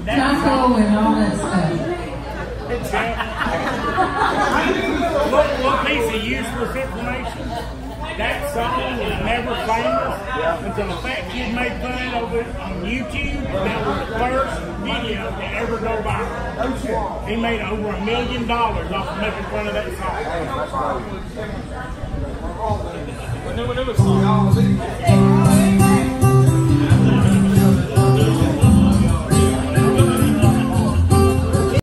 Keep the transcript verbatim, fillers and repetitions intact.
Taco and all that stuff. Look, one piece of useless information. That song was never famous until a fat kid made fun of it on YouTube. That was the first video to ever go viral. He made over a million dollars off of making fun of that song.